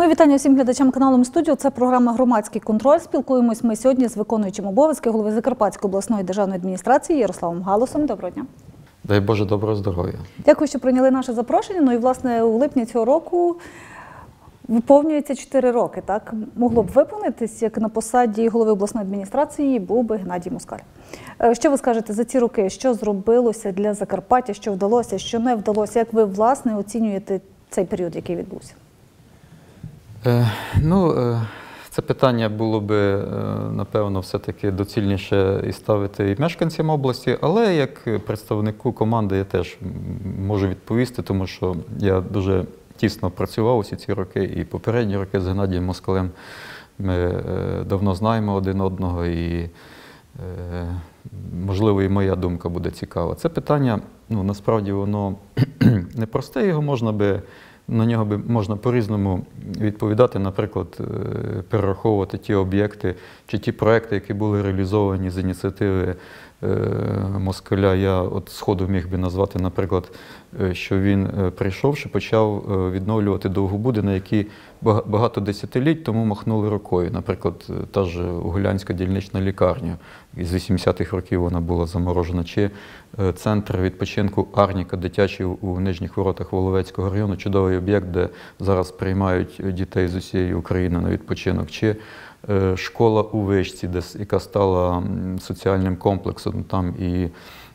Мої вітання всім глядачам каналу «М-студіо». Це програма «Громадський контроль». Спілкуємось ми сьогодні з виконуючим обов'язки голови Закарпатської обласної державної адміністрації Ярославом Галусом. Доброго дня. Дай Боже доброго здоров'я. Дякую, що прийняли наше запрошення. Ну і, власне, у липні цього року виповнюється 4 роки. Так? Могло б виповнитись, як на посаді голови обласної адміністрації був би Геннадій Москаль. Що ви скажете за ці роки? Що зробилося для Закарпаття? Що вдалося, що не вдалося? Як ви, власне, оцінюєте цей період, який відбувся? Це питання було б, напевно, все-таки доцільніше і ставити і мешканцям області, але як представнику команди я теж можу відповісти, тому що я дуже тісно працював усі ці роки, і попередні роки з Геннадієм Москалем ми давно знаємо один одного, і, можливо, і моя думка буде цікава. Це питання, насправді, воно непросте, на нього можна по-різному відповідати, наприклад, перераховувати ті об'єкти чи ті проекти, які були реалізовані з ініціативи Москаля. Я от сходу міг би назвати, наприклад, що він прийшовши, почав відновлювати Довгобуди, на які багато десятиліть тому махнули рукою. Наприклад, та ж Угулянська дільнична лікарня, з 80-х років вона була заморожена, чи центр відпочинку Арніка дитячий у Нижніх Воротах Воловецького району, чудовий об'єкт, де зараз приймають дітей з усієї України на відпочинок, чи школа у Вишці, яка стала соціальним комплексом, там і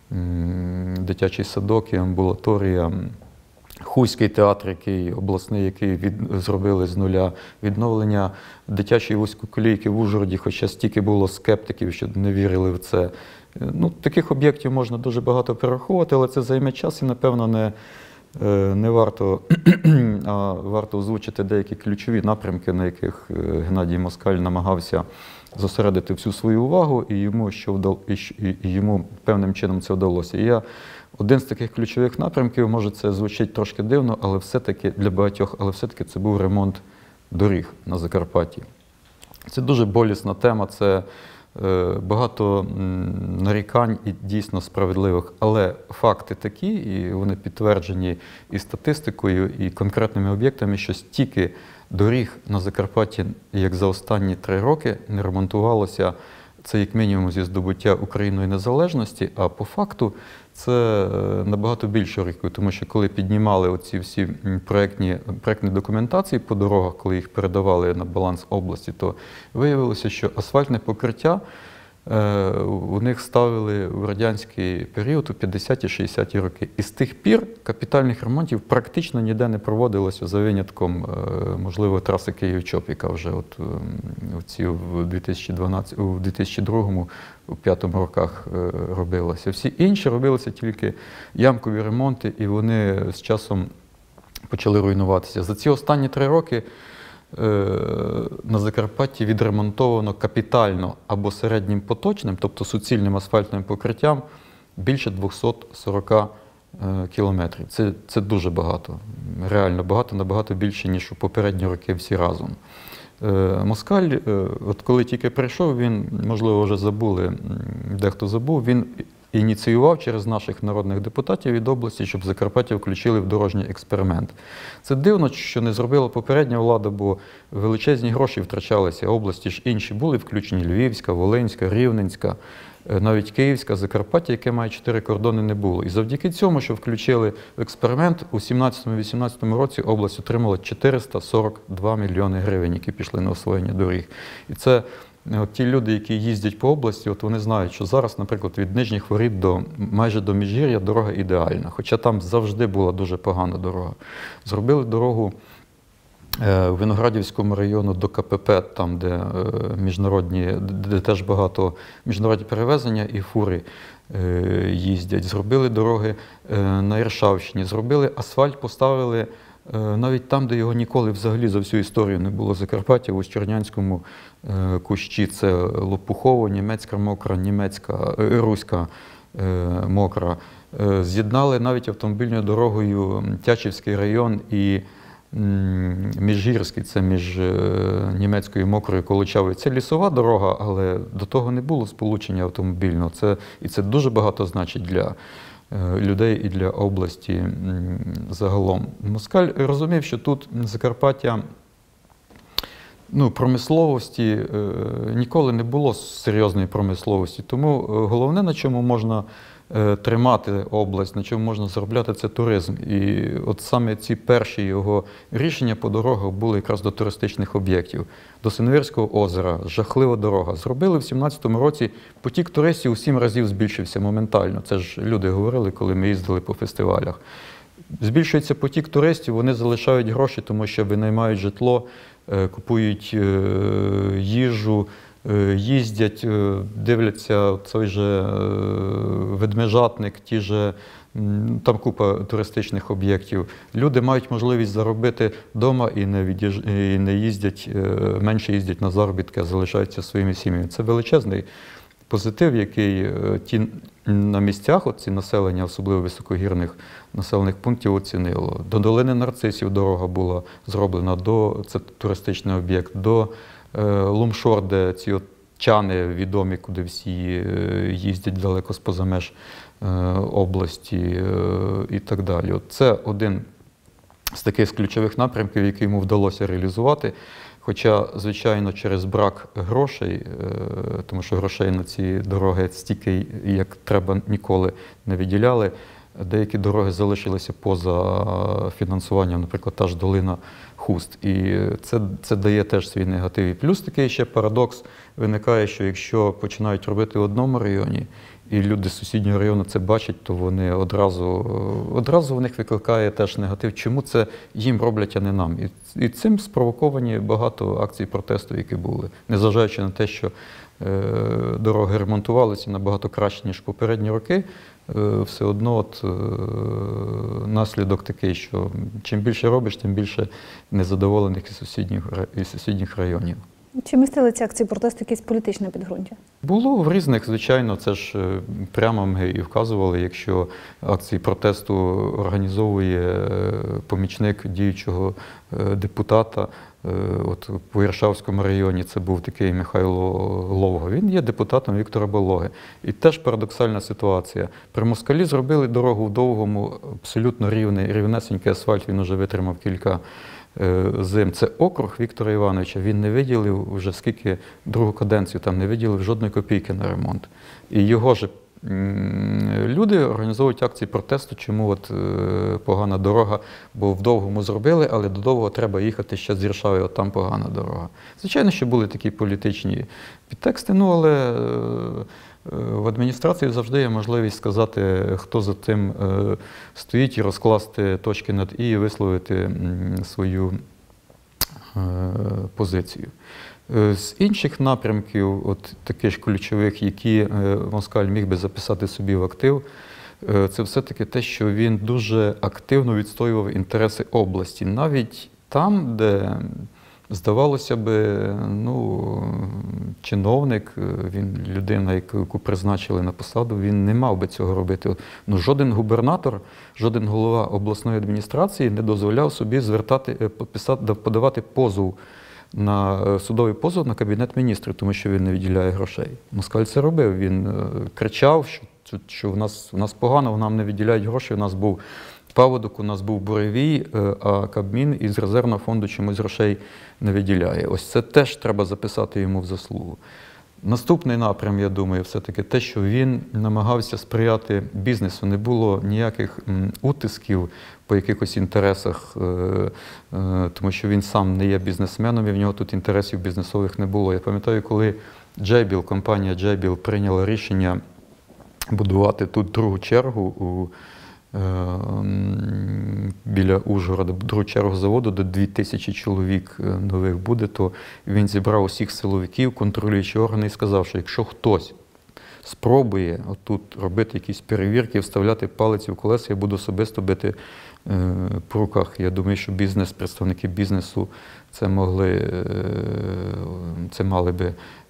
дитячий садок, і амбулаторія, Хуський театр, який обласний, який зробили з нуля, відновлення дитячої вузькоколійки в Ужгороді, хоча стільки було скептиків, що не вірили в це. Таких об'єктів можна дуже багато перераховувати, але це займе час і, напевно, не варто, а варто озвучити деякі ключові напрямки, на яких Геннадій Москаль намагався зосередити всю свою увагу, і йому певним чином це вдалося. Один з таких ключових напрямків, може це звучить трошки дивно, але все-таки для багатьох, але все-таки це був ремонт доріг на Закарпатті. Це дуже болісна тема, це багато нарікань і дійсно справедливих, але факти такі, і вони підтверджені і статистикою, і конкретними об'єктами, що стільки доріг на Закарпатті, як за останні 3 роки, не ремонтувалося. Це як мінімум зі здобуття Україною незалежності, а по факту це набагато більше років, тому що коли піднімали оці всі проєктні документації по дорогах, коли їх передавали на баланс області, то виявилося, що асфальтне покриття у них ставили в радянський період у 50-ті, 60-ті роки. І з тих пір капітальних ремонтів практично ніде не проводилося, за винятком, можливо, траси Київ-Чоп, яка вже в 2002-2005 роках робилася. Всі інші робилися тільки ямкові ремонти, і вони з часом почали руйнуватися. За ці останні 3 роки на Закарпатті відремонтовано капітально або середнім поточним, тобто суцільним асфальтним покриттям, більше 240 кілометрів. Це дуже багато, реально багато, набагато більше, ніж у попередні роки всі разом. Москаль, от коли тільки прийшов, він, можливо, вже забули, дехто забув, він ініціював через наших народних депутатів від області, щоб Закарпаття включили в дорожній експеримент. Це дивно, що не зробила попередня влада, бо величезні гроші втрачалися. Області ж інші були включені: Львівська, Волинська, Рівненська, навіть Київська, Закарпаття, яке має 4 кордони, не було. І завдяки цьому, що включили в експеримент, у 2017-2018 році область отримала 442 мільйони гривень, які пішли на освоєння доріг. І це ті люди, які їздять по області, вони знають, що зараз, наприклад, від Нижніх Воріт майже до Міжгір'я дорога ідеальна, хоча там завжди була дуже погана дорога. Зробили дорогу Виноградівському району до КПП, там, де теж багато міжнародні перевезення і фури їздять. Зробили дороги на Іршавщині, зробили асфальт, поставили навіть там, де його ніколи взагалі за всю історію не було Закарпаття, у Чернянському кущі. Це Лопухово, німецька мокра, руська мокра. З'єднали навіть автомобільною дорогою Тячівський район і Міжгірський, це між німецькою мокрою Колочавою. Це лісова дорога, але до того не було сполучення автомобільного. І це дуже багато значить для людей і для області загалом. Москаль розумів, що тут Закарпаття промисловості ніколи не було серйозної промисловості. Тому головне, на чому можна тримати область, на чому можна заробляти, це туризм. І от саме ці перші його рішення по дорогах були якраз до туристичних об'єктів. До Синевирського озера, жахлива дорога. Зробили в 17-му році, потік туристів у 7 разів збільшився моментально. Це ж люди говорили, коли ми їздили по фестивалях. Збільшується потік туристів, вони залишають гроші, тому що винаймають житло, купують їжу, їздять, дивляться той же Ведмежатник, там купа туристичних об'єктів. Люди мають можливість заробити вдома і не їздять, менше їздять на заробітки, а залишаються своїми сім'ями. Це величезний позитив, який ті на місцях, ці населення, особливо високогірних населених пунктів, оцінило. До долини Нарцисів дорога була зроблена, це туристичний об'єкт, до Лумшор, де ці чани відомі, куди всі їздять далеко з-поза меж області і так далі. Це один з таких ключових напрямків, який йому вдалося реалізувати. Хоча, звичайно, через брак грошей, тому що грошей на ці дороги стільки, як треба, ніколи не виділяли, деякі дороги залишилися поза фінансуванням, наприклад, та ж долина Хуст. І це дає теж свій негатив. І плюс такий ще парадокс виникає, що якщо починають робити в одному районі, і люди з сусіднього району це бачать, то вони одразу в них викликає теж негатив. Чому це їм роблять, а не нам? І цим спровоковані багато акцій протесту, які були. Незважаючи на те, що дороги ремонтувалися набагато краще, ніж попередні роки, все одно наслідок такий, що чим більше робиш, тим більше незадоволених із сусідніх районів. Чи містили ці акції протесту якесь політичне підґрунтя? Було в різних, звичайно, це ж прямо ми і вказували, якщо акції протесту організовує помічник діючого депутата, от по Іршавському районі це був такий Михайло Ловго, він є депутатом Віктора Балоги. І теж парадоксальна ситуація. При Москалі зробили дорогу в Довгому, абсолютно рівнесенький асфальт, він вже витримав кілька зим. Це округ Віктора Івановича. Він не виділив вже скільки, другу каденцію, там не виділив жодної копійки на ремонт. І його ж люди організовують акції протесту, чому погана дорога, бо в Довгому зробили, але до Довгого треба їхати ще з Іршави, от там погана дорога. Звичайно, що були такі політичні підтексти, але в адміністрації завжди є можливість сказати, хто за тим стоїть, і розкласти точки над «і», і висловити свою позицію. З інших напрямків, таких ключових, які Москаль міг би записати собі в актив, це все-таки те, що він дуже активно відстоював інтереси області. Навіть там, де, здавалося би, чиновник, він людина, яку призначили на посаду, він не мав би цього робити. Жоден губернатор, жоден голова обласної адміністрації не дозволяв собі подавати позов, судовий позов на Кабінет Міністрів, тому що він не виділяє грошей. Москаль це робив, він кричав, що в нас погано, нам не виділяють гроші, у нас був паводок, у нас був буревій, а Кабмін із резервного фонду чомусь грошей не виділяє. Ось це теж треба записати йому в заслугу. Наступний напрям, я думаю, все-таки те, що він намагався сприяти бізнесу. Не було ніяких утисків по якихось інтересах, тому що він сам не є бізнесменом, і в нього тут інтересів бізнесових не було. Я пам'ятаю, коли компанія Джейбіл прийняла рішення будувати тут другу чергу біля Ужгорода, другу чергу заводу, до 2000 чоловік нових буде, то він зібрав усіх силовиків, контролюючі органи і сказав, що якщо хтось спробує отут робити якісь перевірки, вставляти палиці в колеса, я буду особисто бити по руках. Я думаю, що представники бізнесу це мали би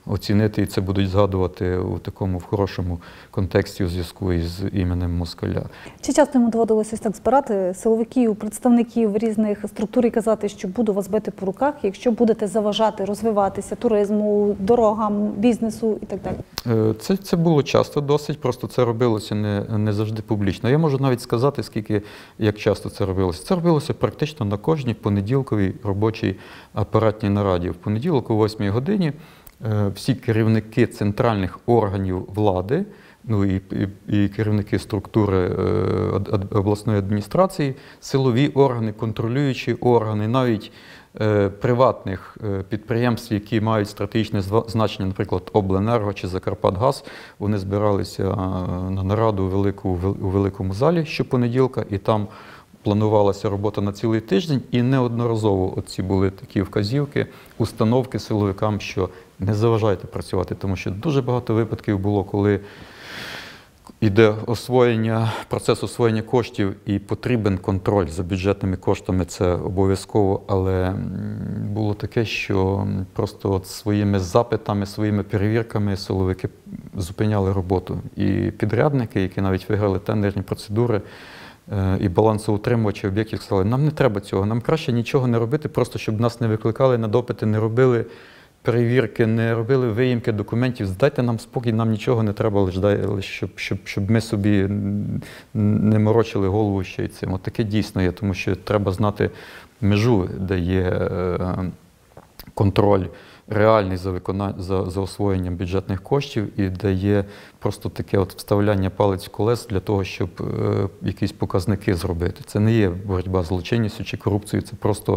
оцінити, і це будуть згадувати у такому в хорошому контексті у зв'язку із іменем Москаля. Чи часто йому доводилося ось так збирати силовиків, представників різних структур і казати, що буду вас бити по руках, якщо будете заважати розвиватися туризму, дорогам, бізнесу і так далі? Це було часто досить, просто це робилося не завжди публічно. Я можу навіть сказати, як часто це робилося. Це робилося практично на кожній понеділковій робочій апаратній нараді. В понеділок о 8 годині всі керівники центральних органів влади, ну і керівники структури обласної адміністрації, силові органи, контролюючі органи, навіть приватних підприємств, які мають стратегічне значення, наприклад, Обленерго чи Закарпатгаз, вони збиралися на нараду у великому залі щопонеділка, і там планувалася робота на цілий тиждень, і неодноразово оці були такі вказівки, установки силовикам, що не заважайте працювати, тому що дуже багато випадків було, коли йде процес освоєння коштів і потрібен контроль за бюджетними коштами, це обов'язково, але було таке, що просто от своїми запитами, своїми перевірками силовики зупиняли роботу. І підрядники, які навіть виграли тендерні процедури, і балансоутримувачі об'єктів сказали, нам не треба цього, нам краще нічого не робити, просто щоб нас не викликали на допити, не робили перевірки, не робили виїмки документів, здайте нам спокій, нам нічого не треба, лише щоб ми собі не морочили голову ще й цим. От таке дійсно є, тому що треба знати межу, де є контроль реальний за освоєнням бюджетних коштів і де є просто таке от вставляння палець в колес для того, щоб якісь показники зробити. Це не є боротьба з злочинністю чи корупцією, це просто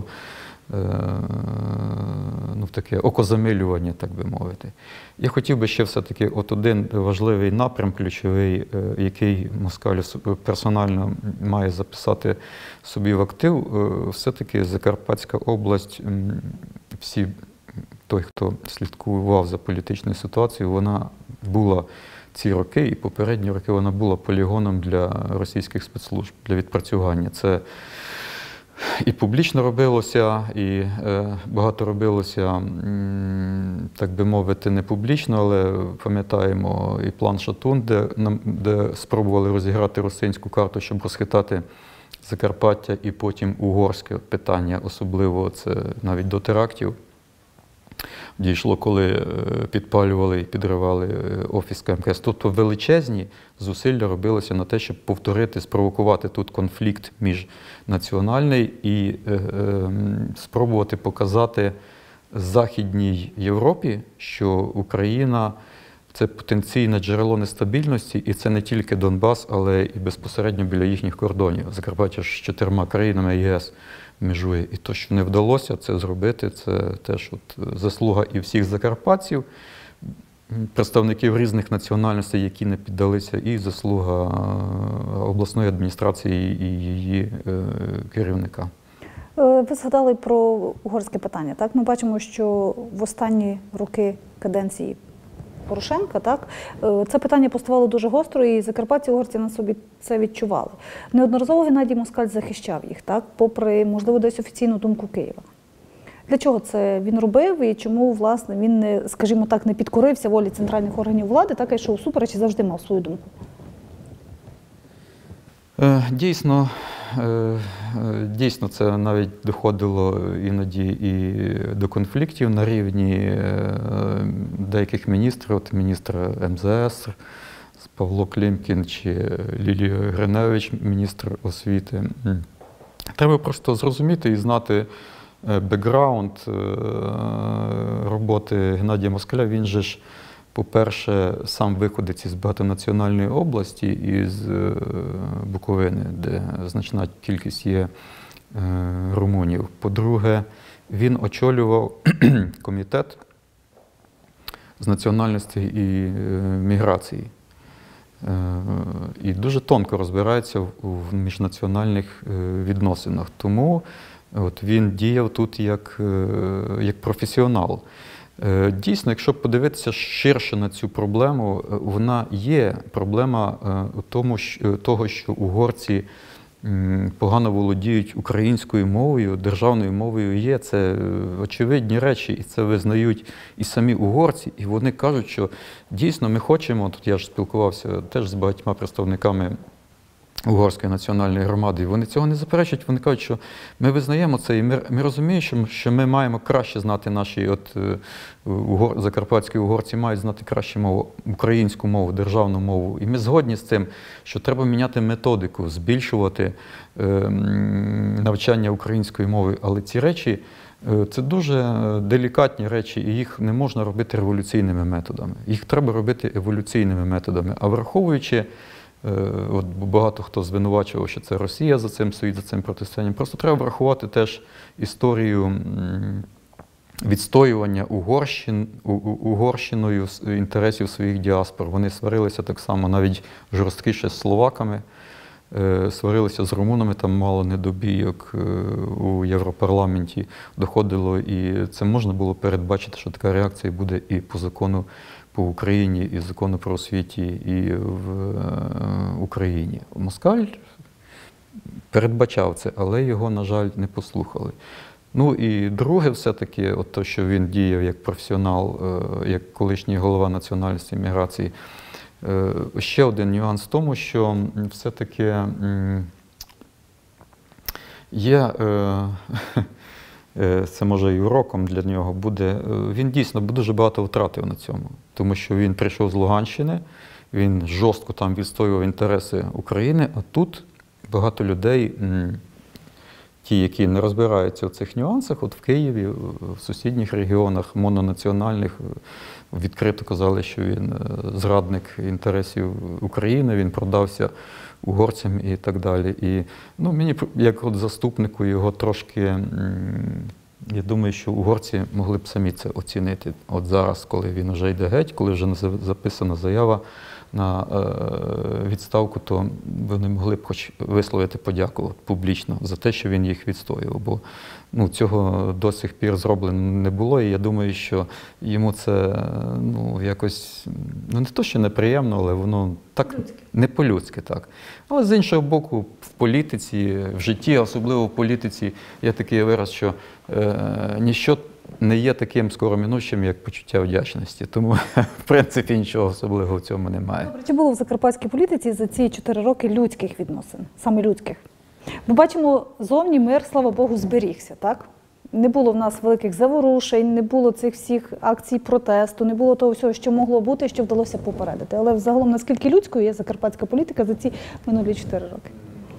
таке окозамилювання, так би мовити. Я хотів би ще все-таки от один важливий напрям, ключовий, який Москаль персонально має записати собі в актив, все-таки Закарпатська область, той, хто слідкував за політичною ситуацією, вона була ці роки і попередні роки вона була полігоном для російських спецслужб, для відпрацювання. Це і публічно робилося, і багато робилося, так би мовити, не публічно, але пам'ятаємо і план Шатун, де спробували розіграти русинську карту, щоб розхитати Закарпаття і потім угорське питання, особливо це навіть до терактів. Дійшло, коли підпалювали і підривали офіс КМКС. Тобто величезні зусилля робилися на те, щоб повторити, спровокувати тут конфлікт міжнаціональний і спробувати показати Західній Європі, що Україна – це потенційне джерело нестабільності, і це не тільки Донбас, але і безпосередньо біля їхніх кордонів. Закарпаття ж з 4 країнами ЄС межує. І то, що не вдалося це зробити, це теж от заслуга і всіх закарпатців, представників різних національностей, які не піддалися, і заслуга обласної адміністрації і її керівника. Ви згадали про угорське питання. Так? Ми бачимо, що в останні роки каденції Порошенка, так, це питання поставало дуже гостро, і закарпатці угорці на собі це відчували. Неодноразово Геннадій Москаль захищав їх, так, попри, можливо, десь офіційну думку Києва. Для чого це він робив і чому, власне, він, скажімо так, не підкорився волі центральних органів влади, так, і що усупереч і завжди мав свою думку? Дійсно, це навіть доходило іноді і до конфліктів на рівні деяких міністрів, от міністра МЗС Павло Клімкін чи Лілія Гриневич, міністр освіти. Треба просто зрозуміти і знати бекграунд роботи Геннадія Москаля. Він же ж, по-перше, сам виходить із багатонаціональної області, із Буковини, де значна кількість є румунів. По-друге, він очолював комітет з національності і міграції. І дуже тонко розбирається в міжнаціональних відносинах. Тому от він діяв тут як професіонал. Дійсно, якщо подивитися ширше на цю проблему, вона є проблема того, що угорці погано володіють українською мовою, державною мовою є. Це очевидні речі, і це визнають і самі угорці. І вони кажуть, що дійсно ми хочемо, тут я ж спілкувався теж з багатьма представниками Угорської національної громади, і вони цього не заперечують, вони кажуть, що ми визнаємо це, і ми розуміємо, що ми маємо краще знати наші, закарпатські угорці мають знати краще мову, українську мову, державну мову. І ми згодні з цим, що треба міняти методику, збільшувати навчання української мови. Але ці речі, це дуже делікатні речі, і їх не можна робити революційними методами. Їх треба робити еволюційними методами. А враховуючи, багато хто звинувачував, що це Росія за цим стоїть, за цим протистоянням. Просто треба врахувати теж історію відстоювання Угорщиною інтересів своїх діаспор. Вони сварилися так само, навіть жорсткіше з словаками, сварилися з румунами, там мало недобійок у Європарламенті доходило, і це можна було передбачити, що така реакція буде і по закону по Україні, і закону про освіті, і в Україні. Москаль передбачав це, але його, на жаль, не послухали. Ну і друге все-таки, от то, що він діяв як професіонал, як колишній голова національності міграції. Ще один нюанс в тому, що все-таки є, це може і уроком для нього буде, він дійсно дуже багато втратив на цьому, тому що він прийшов з Луганщини, він жорстко там відстоював інтереси України, а тут багато людей, ті, які не розбираються в цих нюансах, от в Києві, в сусідніх регіонах, мононаціональних, відкрито казали, що він зрадник інтересів України, він продався угорцям і так далі. І мені, як от заступнику його трошки, я думаю, що угорці могли б самі це оцінити. От зараз, коли він вже йде геть, коли вже записана заява на відставку, то вони могли б хоч висловити подяку публічно за те, що він їх відстоював. Бо цього до сих пір зроблено не було, і я думаю, що йому це якось, не то, що неприємно, але воно так не по-людськи, так. Але з іншого боку, в політиці, в житті, особливо в політиці, є такий вираз, що ніщо не є таким скороминущим, як почуття вдячності. Тому, в принципі, нічого особливого в цьому немає. Чи було в закарпатській політиці за ці 4 роки людських відносин, саме людських? Ми бачимо, зовні мир, слава Богу, зберігся, так? Не було в нас великих заворушень, не було цих всіх акцій протесту, не було того всього, що могло бути, що вдалося попередити. Але взагалом, наскільки людською є закарпатська політика за ці минулі 4 роки?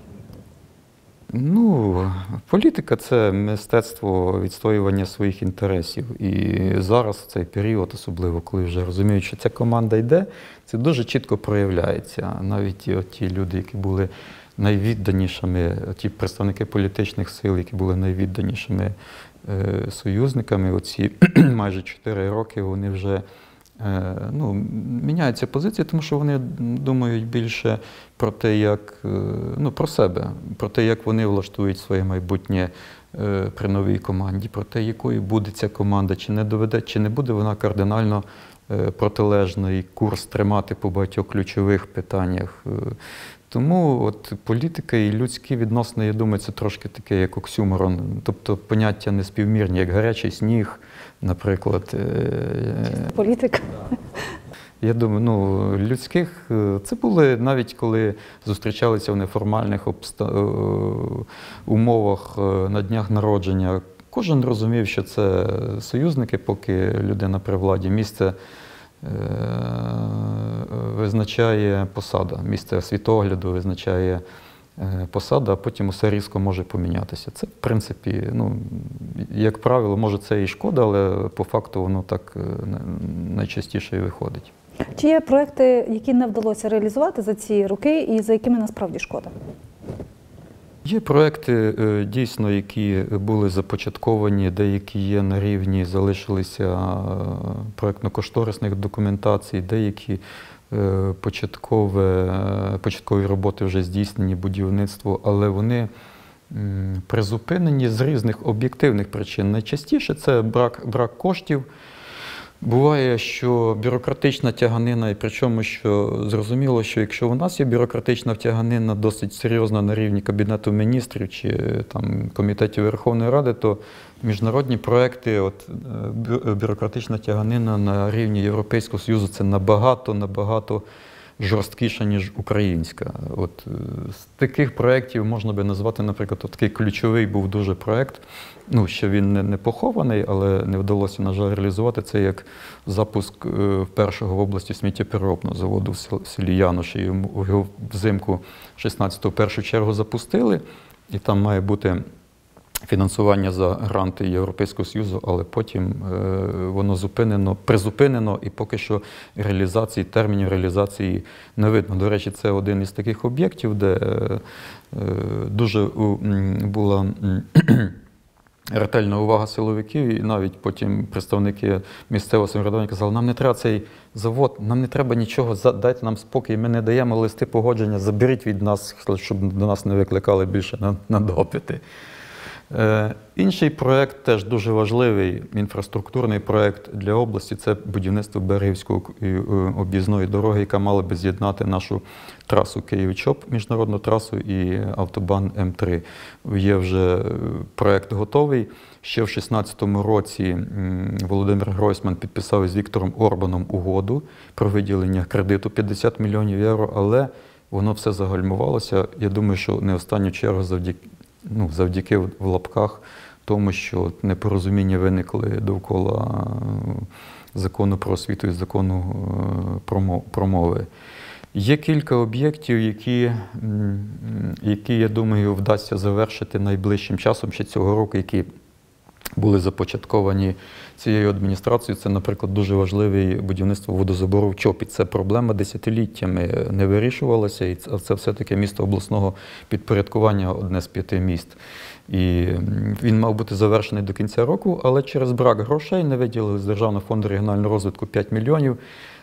Політика – це мистецтво відстоювання своїх інтересів. І зараз, в цей період, особливо, коли вже розуміють, що ця команда йде, це дуже чітко проявляється. Навіть ті люди, які були найвідданішими, ті представники політичних сил, які були найвідданішими союзниками, оці майже 4 роки, вони вже міняються позиції, тому що вони думають більше про те, як, про себе, про те, як вони влаштують своє майбутнє при новій команді, про те, якою буде ця команда, чи не доведе, чи не буде вона кардинально протилежний курс тримати по багатьох ключових питаннях. Тому от політика і людські відносини, я думаю, це трошки таке, як оксюморон. Тобто поняття неспівмірні, як гарячий наприклад. Політика. Я думаю, людських, це були навіть коли зустрічалися в неформальних умовах на днях народження. Кожен розумів, що це союзники, поки людина при владі. Місце визначає посада, місце світогляду визначає посада, а потім усе різко може помінятися. Це, в принципі, як правило, може це і шкода, але по факту воно так найчастіше і виходить. Чи є проекти, які не вдалося реалізувати за ці роки і за якими насправді шкода? Є проекти, дійсно, які були започатковані, деякі є на рівні, залишилися проєктно-кошторисних документацій, деякі початкові роботи вже здійснені, будівництво, але вони призупинені з різних об'єктивних причин. Найчастіше це брак коштів, Буває, що бюрократична тяганина, і причому, що зрозуміло, що якщо у нас є бюрократична тяганина досить серйозна на рівні Кабінету міністрів чи там, Комітетів Верховної Ради, то міжнародні проекти, бюрократична тяганина на рівні Європейського Союзу – це набагато жорсткіша, ніж українська. З таких проєктів можна би назвати, наприклад, такий ключовий був дуже проєкт, ще він не похований, але не вдалося, на жаль, реалізувати. Це як запуск першого в області сміттєпереробного заводу в селі Януші. Його взимку 16-го в першу чергу запустили, і там має бути фінансування за гранти Європейського Союзу, але потім воно призупинено, і поки що термінів реалізації не видно. До речі, це один із таких об'єктів, де дуже була ретельна увага силовиків, і навіть потім представники місцевого самоврядування казали, нам не треба цей завод, нам не треба нічого, дайте нам спокій, ми не даємо листи погодження, заберіть від нас, щоб до нас не викликали більше на допити. Інший проєкт, теж дуже важливий, інфраструктурний проєкт для області, це будівництво Берегівської об'їзної дороги, яка мала би з'єднати нашу трасу Київ-Чоп, міжнародну трасу, і автобан М3. Є вже проєкт готовий. Ще в 2016 році Володимир Гройсман підписав із Віктором Орбаном угоду про виділення кредиту 50 мільйонів євро, але воно все загальмувалося. Я думаю, що не в останню чергу завдяки в лапках тому, що непорозуміння виникли довкола закону про освіту і закону про мови. Є кілька об'єктів, які, я думаю, вдасться завершити найближчим часом ще цього року, які були започатковані цією адміністрацією. Це, наприклад, дуже важливе будівництво водозабору в Чопі. Це проблема десятиліттями не вирішувалася, і це все-таки місто обласного підпорядкування, одне з 5 міст. І він мав бути завершений до кінця року, але через брак грошей не виділили з Державного фонду регіонального розвитку 5 мільйонів.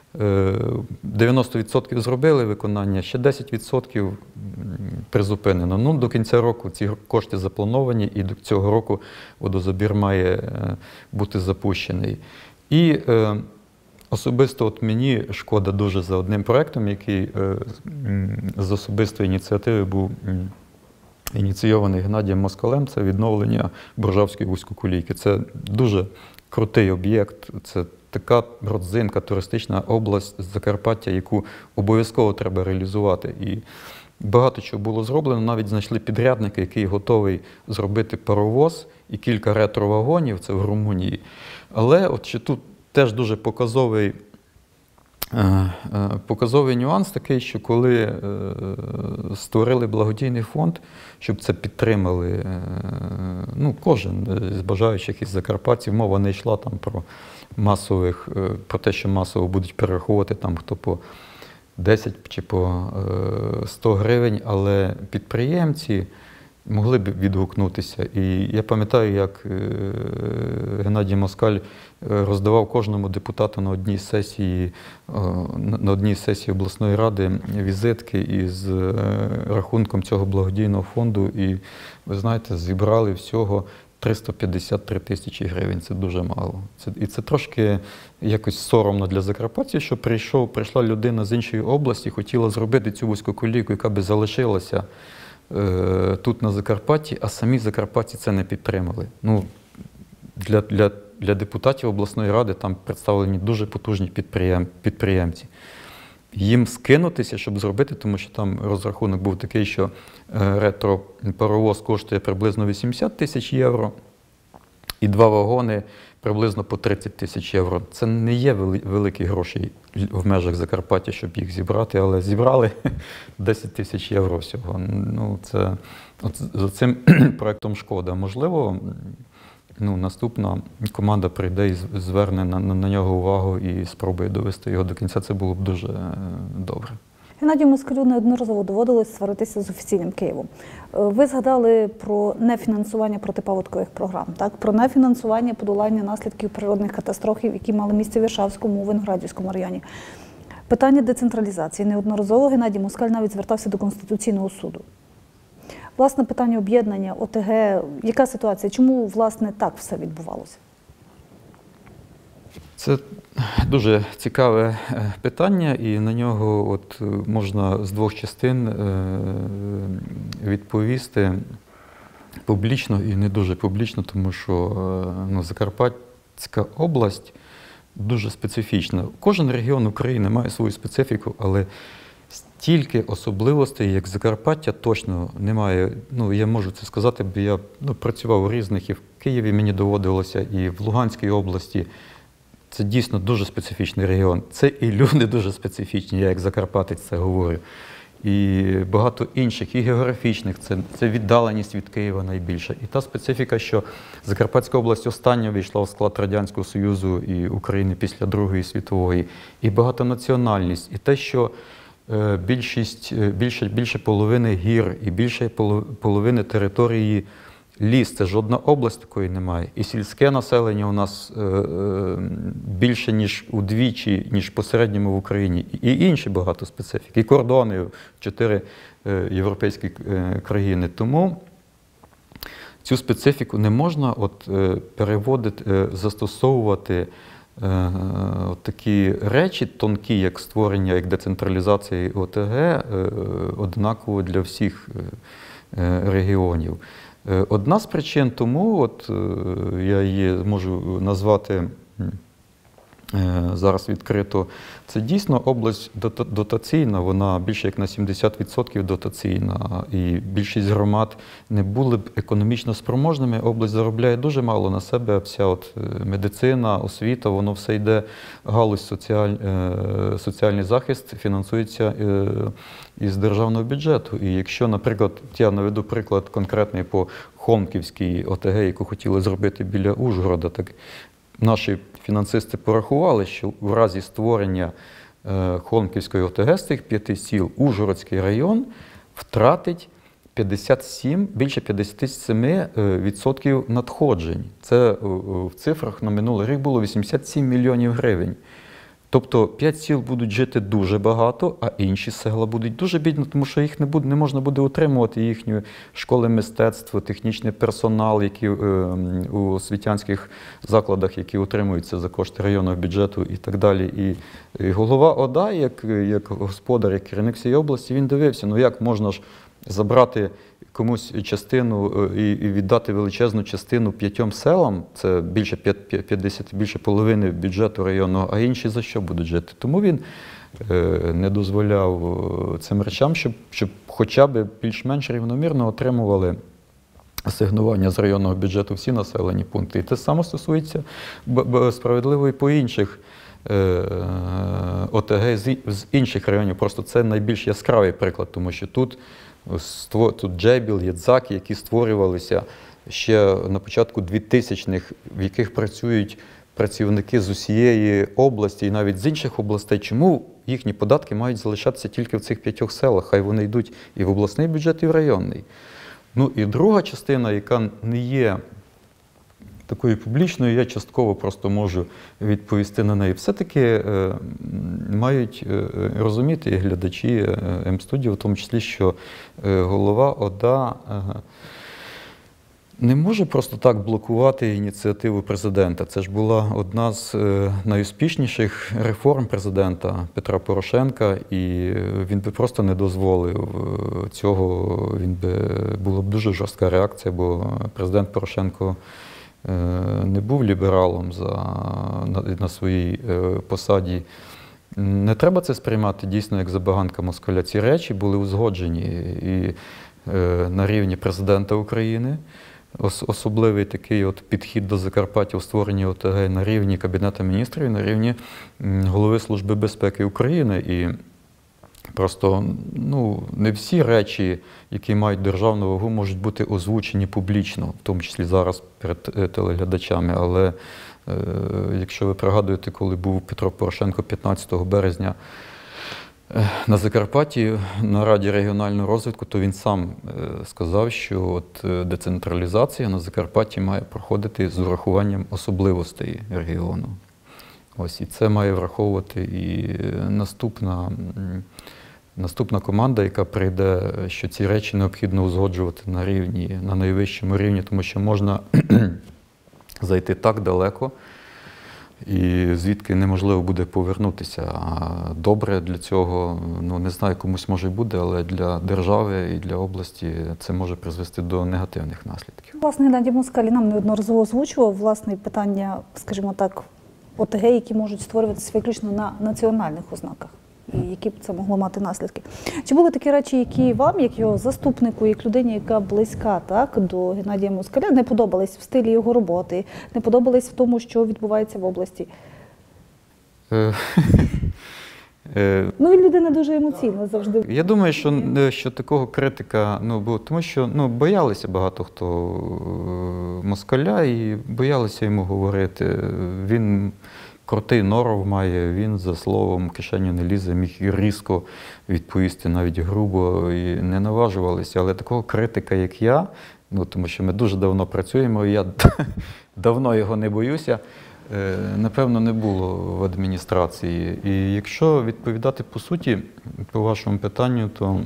90% зробили виконання, ще 10% призупинено. До кінця року ці кошти заплановані, і до цього року водозабір має бути запущений. І особисто мені шкода дуже за одним проєктом, який з особистої ініціативи був ініційований Геннадієм Москалем, це відновлення Боржавської вузькоколійки. Це дуже крутий об'єкт, це така родзинка, туристична область Закарпаття, яку обов'язково треба реалізувати. І багато чого було зроблено, навіть знайшли підрядника, який готовий зробити паровоз і кілька ретро-вагонів, це в Румунії. Але ще тут теж дуже показовий нюанс такий, що коли створили благодійний фонд, щоб це підтримали, кожен з бажаючих із закарпатців, мова не йшла там про те, що масово будуть перераховувати там хто по 10 чи по 100 гривень, але підприємці могли б відгукнутися. І я пам'ятаю, як Геннадій Москаль роздавав кожному депутату на одній сесії обласної ради візитки із рахунком цього благодійного фонду. І, ви знаєте, зібрали всього 353 тисячі гривень. Це дуже мало. І це трошки якось соромно для закарпатців, що прийшла людина з іншої області, хотіла зробити цю вузькоколійку, яка би залишилася тут на Закарпатті, а самі закарпатці це не підтримали. Для депутатів обласної ради там представлені дуже потужні підприємці. Їм скинутися, щоб зробити, тому що там розрахунок був такий, що ретро-паровоз коштує приблизно 80 тисяч євро, і 2 вагони приблизно по 30 тисяч євро. Це не є великі гроші в межах Закарпаття, щоб їх зібрати, але зібрали 10 тисяч євро всього. За цим проєктом шкода. Можливо, наступна команда прийде і зверне на нього увагу і спробує довести його до кінця. Це було б дуже добре. Геннадію Москалю неодноразово доводилось сваритися з офіційним Києвом. Ви згадали про нефінансування протипаводкових програм, про нефінансування подолання наслідків природних катастроф, які мали місце в Віршавському, Виноградівському районі. Питання децентралізації. Неодноразово Геннадій Москаль навіть звертався до Конституційного суду. Власне, питання об'єднання, ОТГ, яка ситуація? Чому, власне, так все відбувалося? Це дуже цікаве питання, і на нього можна з двох частин відповісти публічно і не дуже публічно, тому що Закарпатська область дуже специфічна. Кожен регіон України має свою специфіку, але стільки особливостей, як Закарпаття, точно немає. Я можу це сказати, бо я працював у різних, і в Києві мені доводилося, і в Луганській області. Це дійсно дуже специфічний регіон. Це і люди дуже специфічні, я як закарпатець це говорю. І багато інших, і географічних, це віддаленість від Києва найбільша. І та специфіка, що Закарпатська область остання війшла в склад Радянського Союзу і України після Другої світової, і багатонаціональність, і те, що більше половини гір і більше половини території ліс, це жодна область такої немає. І сільське населення у нас більше, ніж удвічі, ніж по середньому в Україні. І інші багато специфік. І кордони, 4 європейські країни. Тому цю специфіку не можна переводити, застосовувати такі речі тонкі, як створення, як децентралізація ОТГ, однаково для всіх регіонів. Одна з причин тому, я її можу назвати зараз відкрито, це дійсно область дотаційна, вона більше як на 70% дотаційна, і більшість громад не були б економічно спроможними. Область заробляє дуже мало на себе, вся медицина, освіта, воно все йде, галузь соціальний захист фінансується із державного бюджету. І якщо, наприклад, я наведу приклад конкретний по Холмківській ОТГ, яку хотіли зробити біля Ужгорода, так наші фінансисти порахували, що в разі створення Холмківської ОТГ з цих 5 сіл Ужгородський район втратить більше 57% надходжень. Це в цифрах на минулий рік було 87 мільйонів гривень. Тобто 5 сіл будуть жити дуже багато, а інші села будуть дуже бідні, тому що їх не можна буде утримувати, їхні школи мистецтва, технічний персонал, які у освітянських закладах, які утримуються за кошти районного бюджету і так далі. І голова ОДА, як господар, як керівник всієї області, він дивився, як можна ж забрати комусь частину і віддати величезну частину 5 селам, це більше половини бюджету районного, а інші за що будуть жити? Тому він не дозволяв цим речам, щоб хоча б більш-менш рівномірно отримували асигнування з районного бюджету всі населені пункти. І те саме стосується справедливо і по інших ОТГ з інших районів. Просто це найбільш яскравий приклад, тому що тут Джебіл, Єдзаки, які створювалися ще на початку 2000-х, в яких працюють працівники з усієї області і навіть з інших областей. Чому їхні податки мають залишатися тільки в цих 5 селах? Хай вони йдуть і в обласний бюджет, і в районний. І друга частина, яка не є такою публічною, я частково просто можу відповісти на неї. Все-таки мають розуміти і глядачі М-студії, в тому числі, що голова ОДА не може просто так блокувати ініціативу президента. Це ж була одна з найуспішніших реформ президента Петра Порошенка, і він би просто не дозволив цього, була б дуже жорстка реакція, бо президент Порошенко не був лібералом на своїй посаді. Не треба це сприймати дійсно як забаганка москаля. Ці речі були узгоджені і на рівні президента України. Особливий такий підхід до Закарпаття у створенні ОТГ на рівні Кабінету міністрів, на рівні Голови Служби безпеки України. І просто не всі речі, які мають державну вагу, можуть бути озвучені публічно, в тому числі зараз перед телеглядачами. Але якщо ви пригадуєте, коли був Петро Порошенко 15 березня на Закарпатті на Раді регіонального розвитку, то він сам сказав, що децентралізація на Закарпатті має проходити з урахуванням особливостей регіону. І це має враховувати і наступна команда, яка прийде, що ці речі необхідно узгоджувати на найвищому рівні, тому що можна зайти так далеко, і звідки неможливо буде повернутися. А добре для цього, ну не знаю, комусь може буде, але для держави і для області це може призвести до негативних наслідків. Власне, Геннадій Москаль нам неодноразово озвучував власне питання, скажімо так, ОТГ, які можуть створюватися виключно на національних ознаках. І які б це могло мати наслідки. Чи були такі речі, які вам, як його заступнику, як людині, яка близька до Геннадія Москаля, не подобались в стилі його роботи, не подобались в тому, що відбувається в області? Ну, він людина дуже емоційна завжди. Я думаю, що такого критика, тому що боялися багато хто Москаля і боялися йому говорити. Він крутий норов має, він за словом в кишеню не лізе, міг і різко відповісти, навіть грубо, і не наважувалися. Але такого критика, як я, тому що ми дуже давно працюємо, і я давно його не боюся, напевно, не було в адміністрації. І якщо відповідати по суті, по вашому питанню, то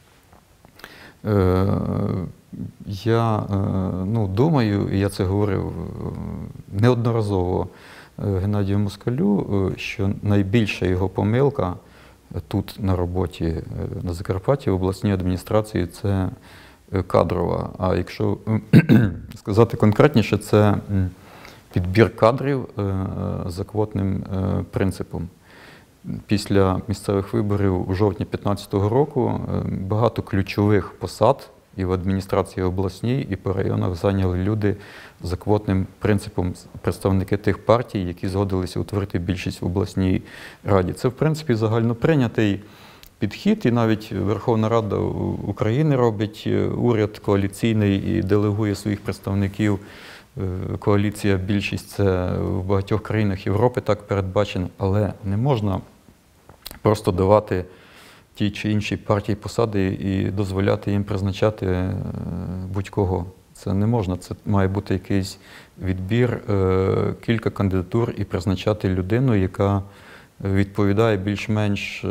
я думаю, і я це говорив неодноразово Геннадію Москалю, що найбільша його помилка тут на роботі на Закарпатті в обласній адміністрації – це кадрова. А якщо сказати конкретніше, це підбір кадрів за квотним принципом. Після місцевих виборів у жовтні 2015 року багато ключових посад і в адміністрації обласній, і по районах зайняли люди за квотним принципом, представники тих партій, які згодилися утворити більшість в обласній раді. Це, в принципі, загальноприйнятий підхід, і навіть Верховна Рада України робить, уряд коаліційний і делегує своїх представників. Коаліція, більшість – це в багатьох країнах Європи так передбачено, але не можна просто давати тій чи іншій партії посади і дозволяти їм призначати будь-кого. Це не можна, це має бути якийсь відбір, кілька кандидатур і призначати людину, яка відповідає більш-менш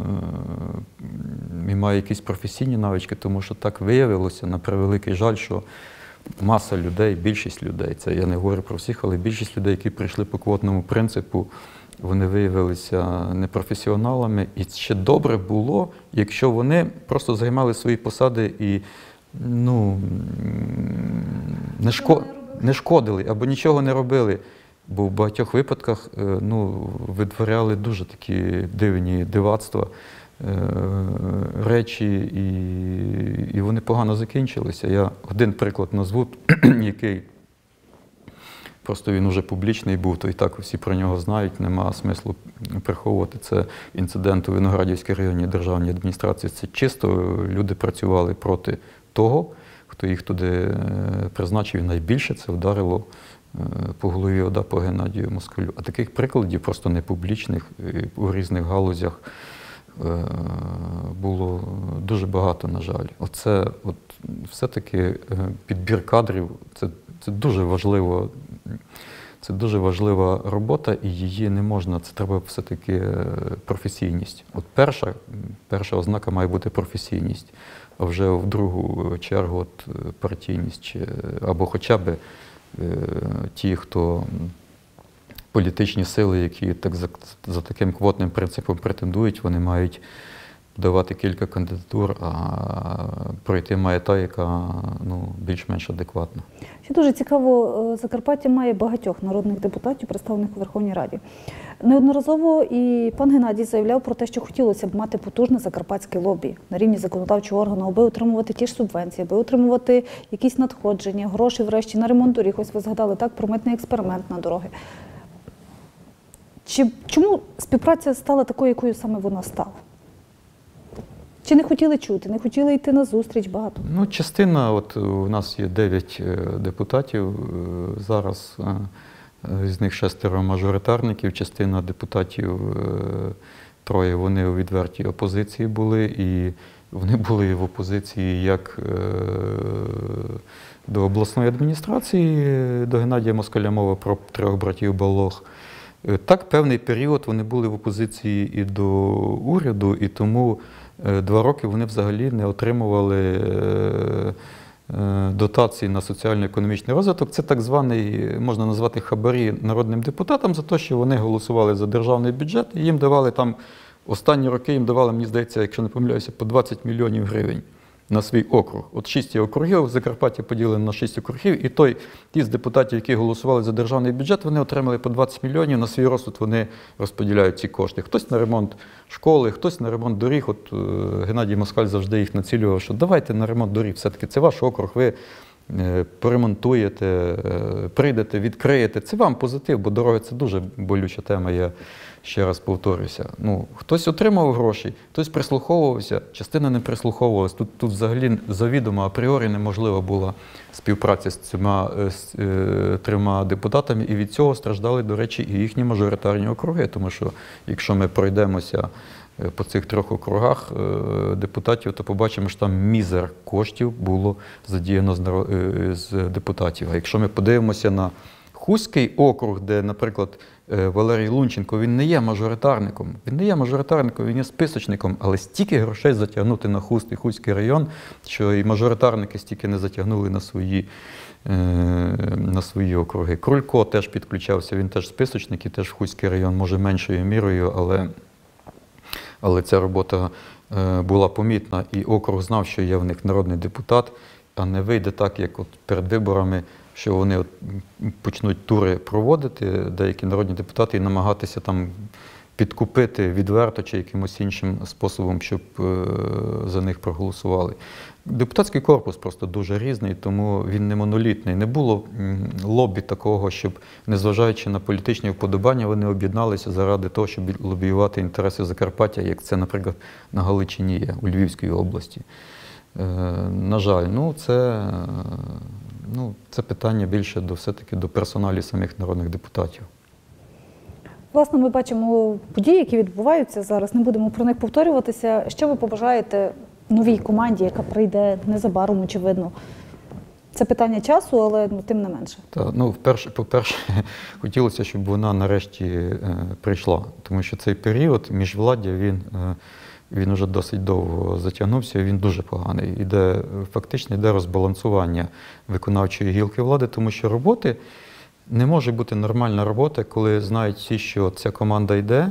і має якісь професійні навички, тому що так виявилося, на превеликий жаль, що маса людей, більшість людей, це я не говорю про всіх, але більшість людей, які прийшли по квотному принципу, вони виявилися непрофесіоналами. І ще добре було, якщо вони просто займали свої посади і не шкодили або нічого не робили. Бо в багатьох випадках витворяли дуже такі дивні дивацтва, речі, і вони погано закінчилися. Я один приклад назву, який просто він уже публічний був, то і так всі про нього знають, нема смислу приховувати. Це інцидент у Виноградівській районній державній адміністрації. Це чисто люди працювали проти того, хто їх туди призначив, і найбільше це вдарило по голові ОДА по Геннадію Москалю. А таких прикладів просто непублічних у різних галузях було дуже багато, на жаль. Оце все-таки підбір кадрів – це дуже важливо. Це дуже важлива робота, і її не можна, це треба все-таки професійність. От перша ознака має бути професійність, а вже в другу чергу партійність, або хоча б ті, хто політичні сили, які за таким квотним принципом претендують, вони мають давати кілька кандидатур, а пройти має та, яка більш-менш адекватна. Ще дуже цікаво, Закарпаття має багатьох народних депутатів, представлених у Верховній Раді. Неодноразово і пан Геннадій заявляв про те, що хотілося б мати потужне закарпатське лобі на рівні законодавчого органу, аби отримувати ті ж субвенції, аби отримувати якісь надходження, гроші врешті на ремонт доріг. Ось ви згадали так про митний експеримент на дороги. Чому співпраця стала такою, якою саме вона стала? Чи не хотіли чути, не хотіли йти на зустріч багато? Частина, у нас є 9 депутатів зараз, з них 6 мажоритарників, частина депутатів, 3 вони у відвертій опозиції були, і вони були в опозиції як до обласної адміністрації, до Геннадія Москаля, мова про 3 братів Балох. Так, певний період вони були в опозиції і до уряду, і тому 2 роки вони взагалі не отримували дотацій на соціально-економічний розвиток. Це так званий, можна назвати, хабарі народним депутатам за те, що вони голосували за державний бюджет, і їм давали там, останні роки їм давали, мені здається, якщо не помиляюся, по 20 мільйонів гривень на свій округ. От 6 округів, Закарпаття поділено на 6 округів, і ті з депутатів, які голосували за державний бюджет, вони отримали по 20 мільйонів, на свій розсуд вони розподіляють ці кошти. Хтось на ремонт школи, хтось на ремонт доріг. От Геннадій Москаль завжди їх націлював, що давайте на ремонт доріг, все-таки це ваш округ, ви поремонтуєте, прийдете, відкриєте. Це вам позитив, бо дороги – це дуже болюча тема, я ще раз повторюся. Ну, хтось отримав гроші, хтось прислуховувався, частина не прислуховувалась. Тут взагалі завідомо апріорі неможлива була співпраця з цими трьома депутатами, і від цього страждали, до речі, і їхні мажоритарні округи, тому що якщо ми пройдемося по цих 3 округах депутатів, то побачимо, що там мізер коштів було задіяно з депутатів. А якщо ми подивимося на Хуський округ, де, наприклад, Валерій Лунченко, він не є мажоритарником, він є списочником, але стільки грошей затягнути на Хуст і Хуський район, що і мажоритарники стільки не затягнули на свої округи. Крулько теж підключався, він теж списочник і теж в Хуський район, може меншою мірою, але ця робота була помітна, і округ знав, що є в них народний депутат, а не вийде так, як от перед виборами, що вони от почнуть тури проводити, деякі народні депутати, і намагатися там підкупити відверто чи якимось іншим способом, щоб за них проголосували. Депутатський корпус просто дуже різний, тому він не монолітний. Не було лобі такого, щоб, незважаючи на політичні вподобання, вони об'єдналися заради того, щоб лобіювати інтереси Закарпаття, як це, наприклад, на Галичині є, у Львівській області. На жаль, це питання більше все-таки до персоналі самих народних депутатів. Власне, ми бачимо події, які відбуваються зараз, не будемо про них повторюватися. Що ви побажаєте новій команді, яка прийде незабаром, очевидно? Це питання часу, але тим не менше. По-перше, хотілося, щоб вона нарешті прийшла, тому що цей період міжвладдя, він уже досить довго затягнувся, і він дуже поганий. Фактично йде розбалансування виконавчої гілки влади, тому що роботи, не може бути нормальна робота, коли знають всі, що ця команда йде,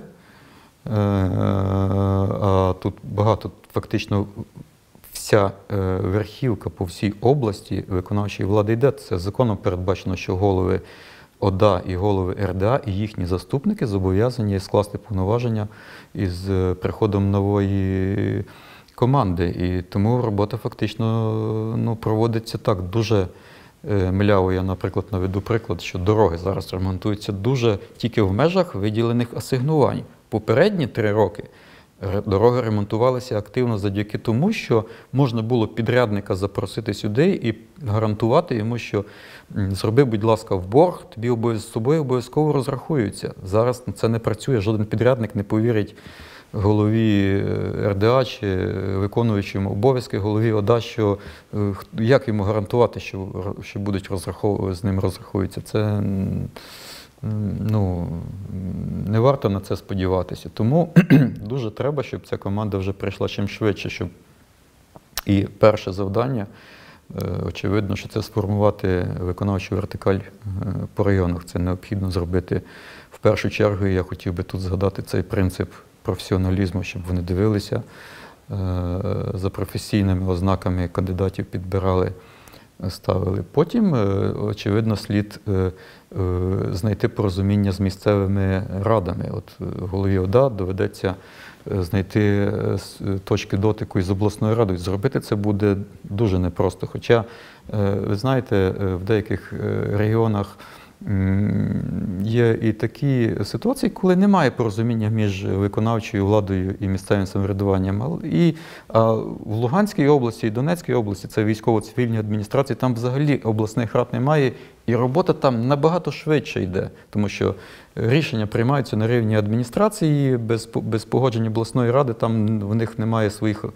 а тут багато, фактично вся верхівка по всій області виконавчої влади йде. Це законом передбачено, що голови ОДА і голови РДА і їхні заступники зобов'язані скласти повноваження із приходом нової команди. І тому робота фактично проводиться так дуже мляво. Я, наприклад, наведу приклад, що дороги зараз ремонтуються дуже тільки в межах виділених асигнувань. Попередні 3 роки дороги ремонтувалися активно завдяки тому, що можна було підрядника запросити сюди і гарантувати йому, що зроби, будь ласка, в борг, тобі з собою обов'язково розрахуються. Зараз це не працює, жоден підрядник не повірить голові РДА чи виконуючому обов'язки голові ОДА, що як йому гарантувати, що будуть з ним розрахуються. Це не варто на це сподіватися. Тому дуже треба, щоб ця команда вже прийшла чим швидше, щоб і перше завдання, очевидно, що це сформувати виконавчу вертикаль по районах. Це необхідно зробити в першу чергу. І я хотів би тут згадати цей принцип професіоналізму, щоб вони дивилися, за професійними ознаками кандидатів підбирали, ставили. Потім, очевидно, слід знайти порозуміння з місцевими радами. От голові ОДА доведеться знайти точки дотику із обласною радою. Зробити це буде дуже непросто. Хоча, ви знаєте, в деяких регіонах є і такі ситуації, коли немає порозуміння між виконавчою владою і місцевим самоврядуванням. І в Луганській області і Донецькій області, це військово-цивільні адміністрації, там взагалі обласних рад немає, і робота там набагато швидше йде, тому що рішення приймаються на рівні адміністрації, без погодження обласної ради, там в них немає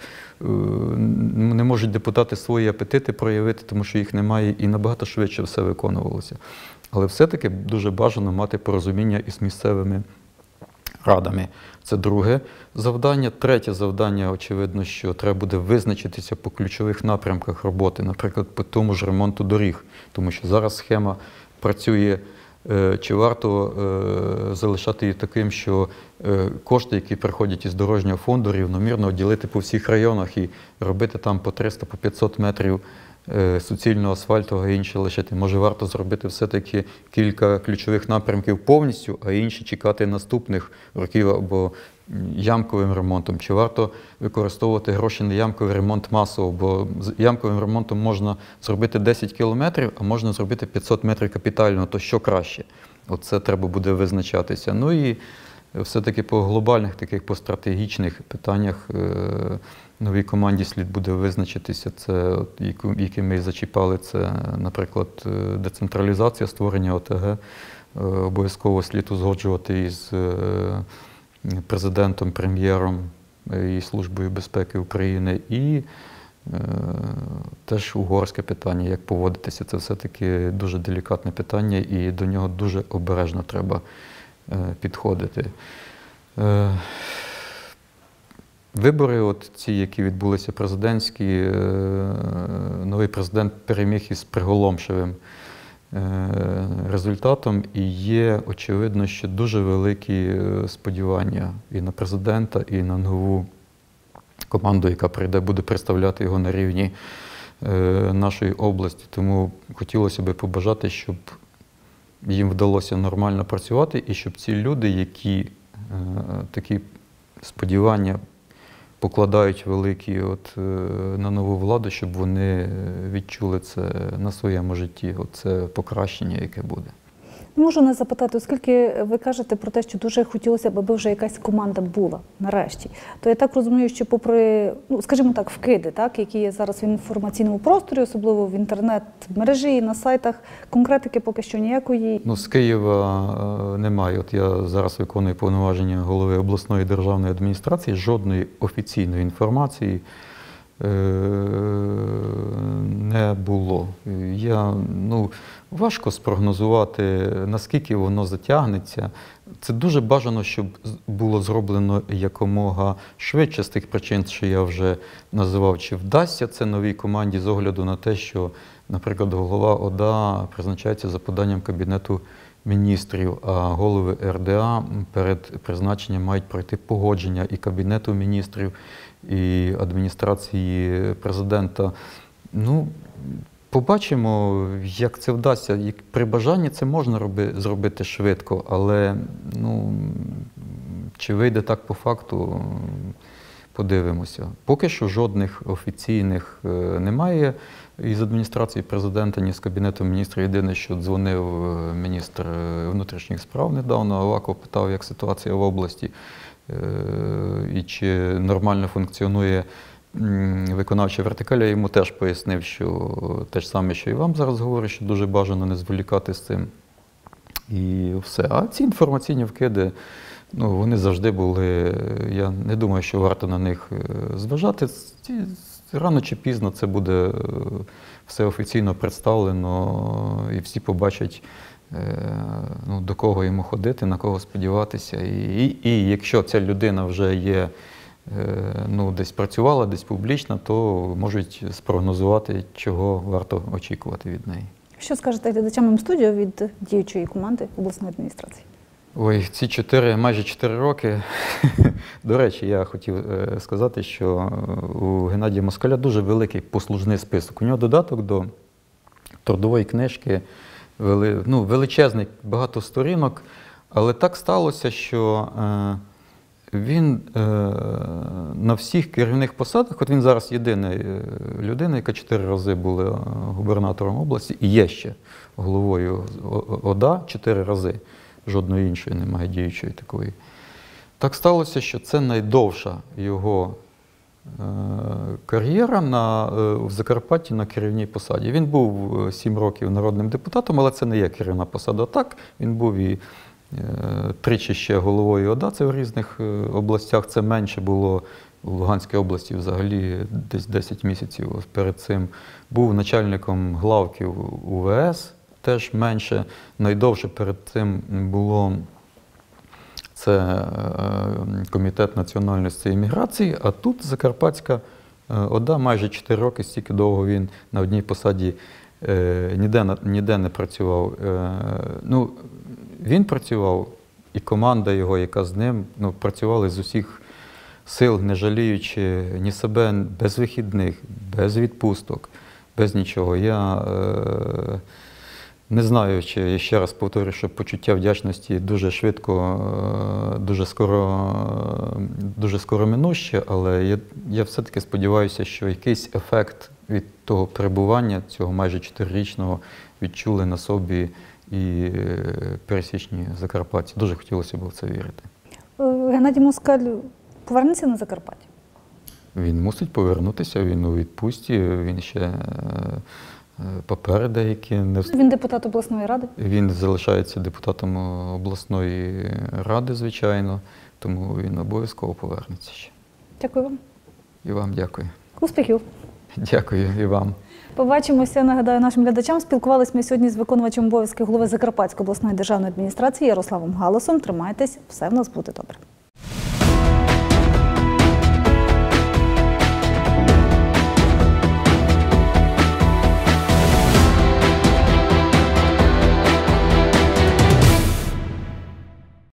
не можуть депутати свої апетити проявити, тому що їх немає, і набагато швидше все виконувалося. Але все-таки дуже бажано мати порозуміння із місцевими радами. Це друге завдання. Третє завдання, очевидно, що треба буде визначитися по ключових напрямках роботи, наприклад, по тому ж ремонту доріг, тому що зараз схема працює. Чи варто залишати її таким, що кошти, які приходять із дорожнього фонду, рівномірно ділити по всіх районах і робити там по 300, по 500 метрів суцільного асфальту, а інші лишити? Може, варто зробити все-таки кілька ключових напрямків повністю, а інші чекати наступних років або ямковим ремонтом? Чи варто використовувати гроші на ямковий ремонт масово? Бо з ямковим ремонтом можна зробити 10 кілометрів, а можна зробити 500 метрів капітально. То що краще? Оце треба буде визначатися. Ну і все-таки по глобальних, таких по стратегічних питаннях новій команді слід буде визначитися. Це, які ми зачіпали, це, наприклад, децентралізація, створення ОТГ. Обов'язково слід узгоджувати із президентом, прем'єром і Службою безпеки України. І теж угорське питання, як поводитися. Це все-таки дуже делікатне питання, і до нього дуже обережно треба підходити. Вибори, от ці, які відбулися президентські, новий президент переміг із приголомшивим результатом, і є, очевидно, що дуже великі сподівання і на президента, і на нову команду, яка прийде, буде представляти його на рівні нашої області. Тому хотілося б побажати, щоб їм вдалося нормально працювати, і щоб ці люди, які такі сподівання покладають великі на нову владу, щоб вони відчули це на своєму житті, це покращення, яке буде. Можу не запитати, оскільки ви кажете про те, що дуже хотілося б, аби вже якась команда була нарешті, то я так розумію, що попри, скажімо так, вкиди, які є зараз в інформаційному просторі, особливо в інтернет-мережі і на сайтах, конкретики поки що ніякої. З Києва немає. От я зараз виконую повноваження голови обласної державної адміністрації, жодної офіційної інформації не було. Важко спрогнозувати, наскільки воно затягнеться. Це дуже бажано, щоб було зроблено якомога швидше з тих причин, що я вже називав. Чи вдасться це новій команді з огляду на те, що, наприклад, голова ОДА призначається за поданням Кабінету міністрів, а голови РДА перед призначенням мають пройти погодження і Кабінету міністрів, і адміністрації президента. Побачимо, як це вдасться. При бажанні це можна зробити швидко, але чи вийде так по факту, подивимося. Поки що жодних офіційних немає із адміністрації президента, ні з Кабінету міністрів. Єдине, що дзвонив міністр внутрішніх справ недавно, Аваков, питав, як ситуація в області і чи нормально функціонує виконавча вертикаль. Я йому теж пояснив, що те ж саме, що і вам зараз говорю, що дуже бажано не зволікати з цим. І все. А ці інформаційні вкиди, вони завжди були, я не думаю, що варто на них зважати. Рано чи пізно це буде все офіційно представлено, і всі побачать, до кого йому ходити, на кого сподіватися. І якщо ця людина вже є, десь працювала, десь публічна, то можуть спрогнозувати, чого варто очікувати від неї. Що скажете глядачам М-студіо від діючої команди обласної адміністрації? Ой, ці майже 4 роки. До речі, я хотів сказати, що у Геннадія Москаля дуже великий послужний список. У нього додаток до трудової книжки, величезний, багато сторінок, але так сталося, що він на всіх керівних посадах, от він зараз єдина людина, яка 4 рази була губернатором області і є ще головою ОДА 4 рази. Жодної іншої немає діючої такої. Так сталося, що це найдовша його кар'єра в Закарпатті на керівній посаді. Він був 7 років народним депутатом, але це не є керівна посада. Так, він був і тричі ще головою ОДА, це в різних областях. Це менше було в Луганській області взагалі десь 10 місяців перед цим. Був начальником главків УВС, теж менше. Найдовше перед цим було це Комітет національності і міграції, а тут Закарпатська ОДА майже 4 роки, стільки довго він на одній посаді ніде не працював. Ну, він працював, і команда його, яка з ним, ну, працювали з усіх сил, не жаліючи ні себе, без вихідних, без відпусток, без нічого. Я не знаю, чи я ще раз повторю, що почуття вдячності дуже швидко, дуже скоро минуще, але я все-таки сподіваюся, що якийсь ефект від того перебування, цього майже 4-річного, відчули на собі і пересічні закарпатці. Дуже хотілося б в це вірити. Геннадій Москаль повернеться на Закарпаття? Він мусить повернутися, він у відпустці, він ще папери деякі не встиг. Він депутат обласної ради? Він залишається депутатом обласної ради, звичайно, тому він обов'язково повернеться ще. Дякую вам. І вам дякую. Успіхів. Дякую і вам. Побачимося, нагадаю нашим глядачам. Спілкувалися ми сьогодні з виконувачем обов'язків голови Закарпатської обласної державної адміністрації Ярославом Галасом. Тримайтесь, все в нас буде добре.